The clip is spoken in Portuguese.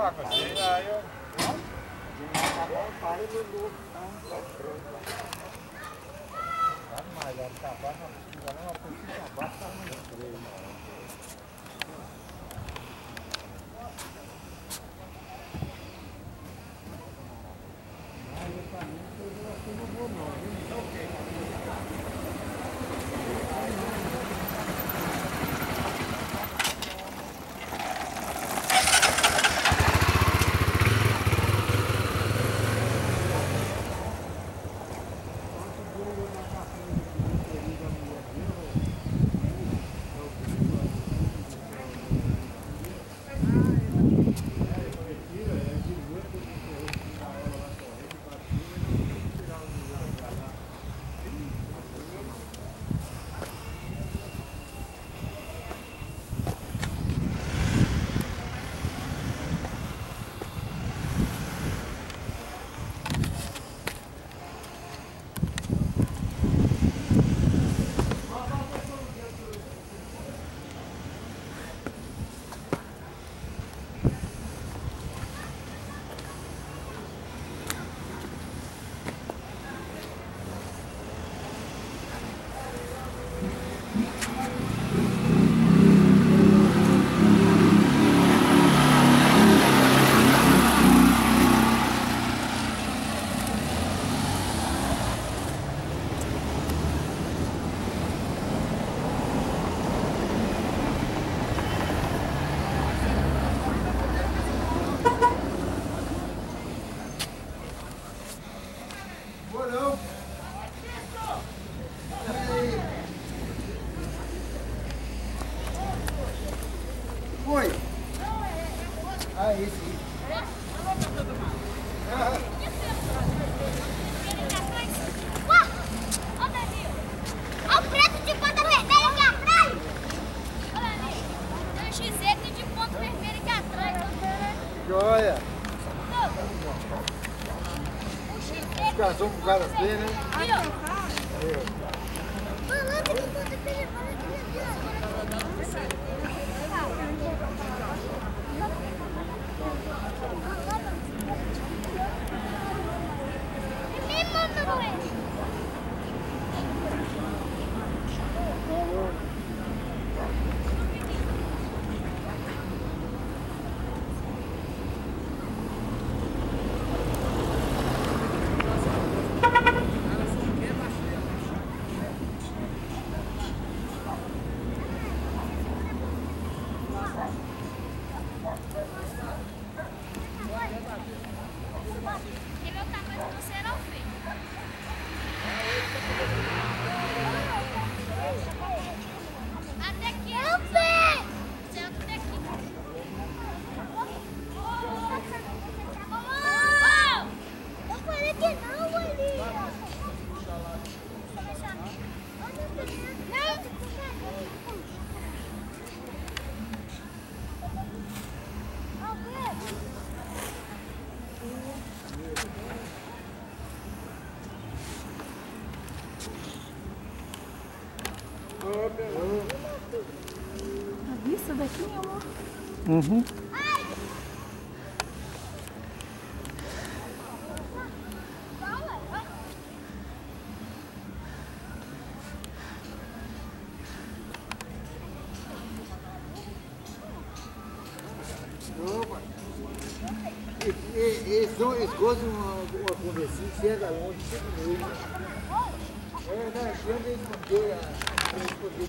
faca assim, aí eu... Mas ela tá abaixo, ela precisa abaixo, tá no freio. Foi. Ah, esse aí. Olha o preto de ponta vermelha aqui atrás. Olha ali. Tem um XZ de ponta vermelha aqui atrás. Joia. O XZ. Casou com o cara assim, né? Aqui, ó. Falando de ponta vermelha. A vista daqui, meu amor? Uhum. Eles gostam de uma conversinha, chega longe, chega mesmo. É, não, quando eles esconder